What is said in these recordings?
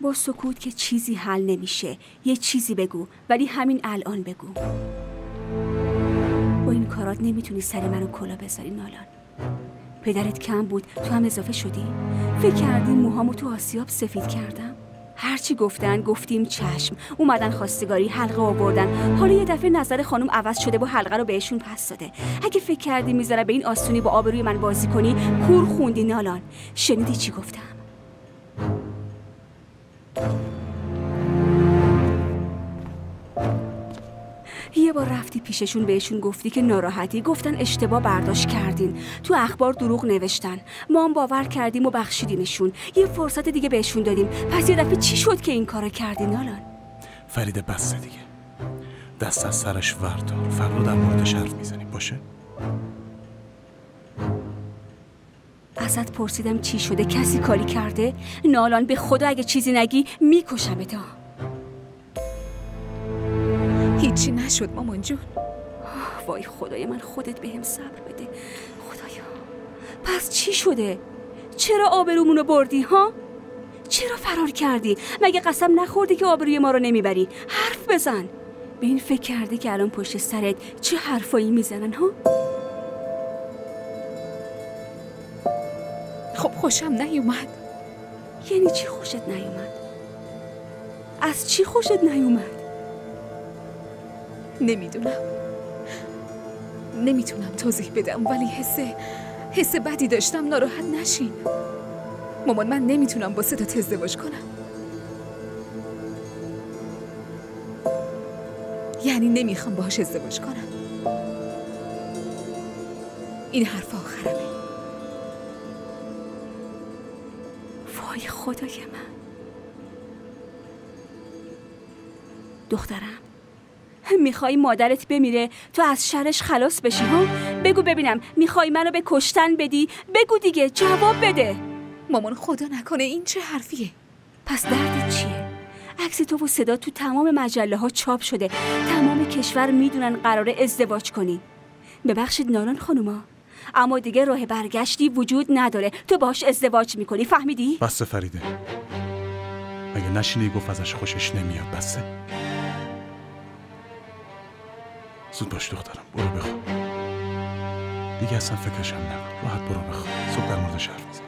با سکوت که چیزی حل نمیشه. یه چیزی بگو، ولی همین الان بگو. با این کارات نمیتونی سر منو کلا بذاری نالان. پدرت کم بود، تو هم اضافه شدی. فکر کردی موهامو تو آسیاب سفید کردم؟ هرچی گفتیم چشم. اومدن خواستگاری، حلقه آوردن. حالا یه دفعه نظر خانم عوض شده و حلقه رو بهشون پس داده. اگه فکر کردی میذاره به این آسونی با آبروی من بازی کنی، کور خوندی نالان. شنیدی چی گفتم؟ یه بار رفتی پیششون بهشون گفتی که ناراحتی، گفتن اشتباه برداشت کردین، تو اخبار دروغ نوشتن، ما هم باور کردیم و بخشیدیمشون. یه فرصت دیگه بهشون دادیم، پس یه دفعه چی شد که این کارو کردی نالان؟ فریده بسته دیگه، دست از سرش وردار. فردا در موردش حرف میزنیم باشه؟ ازت پرسیدم چی شده، کسی کاری کرده؟ نالان به خدا اگه چیزی نگی میکشمت. هیچی نشد مامان جون. وای خدای من، خودت بهم صبر بده خدایا. پس چی شده؟ چرا آبرومونو بردی ها؟ چرا فرار کردی؟ مگه قسم نخوردی که آبروی ما رو نمیبری؟ حرف بزن. به این فکر کردی که الان پشت سرت چه حرفایی میزنن ها؟ خب خوشم نیومد. یعنی چی خوشت نیومد؟ از چی خوشت نیومد؟ نمیتونم توضیح بدم، ولی حس بدی داشتم. ناراحت نشین مامان، من نمیتونم با صدات ازدواج کنم. یعنی نمیخوام باهاش ازدواج کنم. این حرف آخرمه. وای خدای من. دخترم، میخوای مادرت بمیره تو از شرش خلاص بشی ها؟ بگو ببینم، میخوای منو به کشتن بدی؟ بگو دیگه، جواب بده. مامان خدا نکنه این چه حرفیه؟ پس دردت چیه؟ عکس تو و صدا تو تمام مجله ها چاپ شده، تمام کشور میدونن قراره ازدواج کنی. ببخشید نالان خانوما، اما دیگه راه برگشتی وجود نداره. تو باش ازدواج میکنی، فهمیدی؟ بسته فریده، اگه نشینی گفت ازش خوشش نمیاد. بسته. زود باش دخترم، برو بخواب دیگه، اصلا فکرشم نکن. راحت برو بخواب، صبح در موردش حرف میزنیم.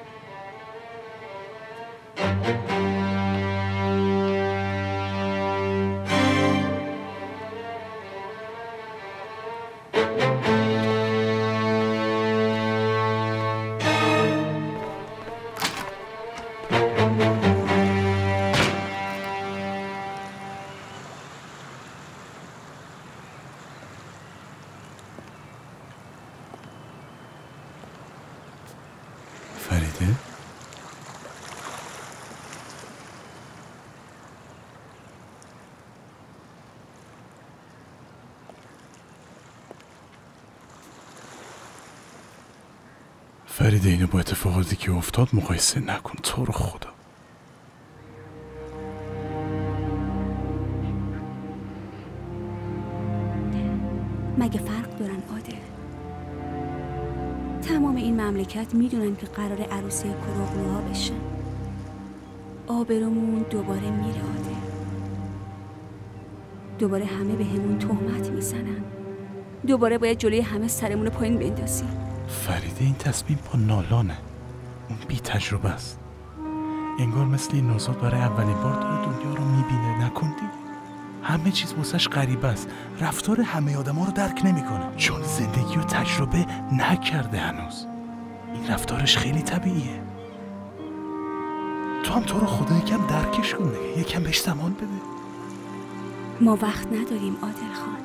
فریده؟ فریده، اینو با اتفاقاتی که افتاد مقایسه نکن، تو رو خدا. مگه فرق دارن عادل؟ تمام این مملکت میدونن که قرار عروسی کروغلوها بشه. آبرومون دوباره میره عادل. دوباره همه به همون تهمت میزنن. دوباره باید جلوی همه سرمون رو پایین بندازیم. فریده، این تصمیم با نالانه. اون بی تجربه است. انگار مثل این نوزاد برای اولین بار داره دنیا رو میبینه. نکندی؟ همه چیز واسش غریبه است. رفتار همه آدما رو درک نمیکنه، چون زندگی رو تجربه نکرده هنوز. این رفتارش خیلی طبیعیه. تو هم تو رو خدا یکم درکش کن دیگه، یکم بهش زمان بده. ما وقت نداریم عادل خان.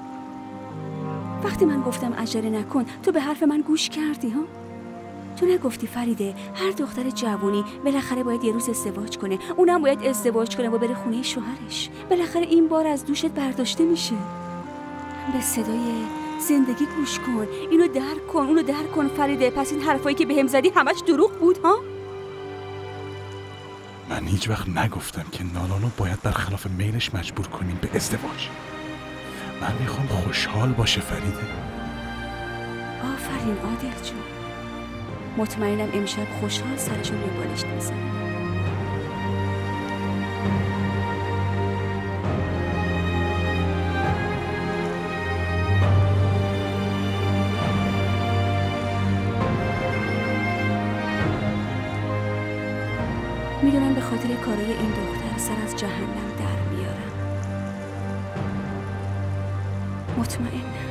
وقتی من گفتم عجله نکن، تو به حرف من گوش کردی ها؟ تو نگفتی فریده هر دختر جوونی بالاخره باید یه روز ازدواج کنه، اونم باید ازدواج کنه و بره خونه شوهرش. بالاخره این بار از دوشت برداشته میشه. به صدای زندگی گوش کن، اینو درک کن، اونو درک کن فریده. پس این حرفایی که بهم زدی همش دروغ بود ها؟ من هیچ وقت نگفتم که نالانو باید برخلاف میلش مجبور کنیم به ازدواج. من میخوام خوشحال باشه فریده. آفرین عادل جون. مطمئنم امشب خوشحال سرشو روی بالشت میزنه. میدونم به خاطر کارای این دختر سر از جهنم در میارم. مطمئنم.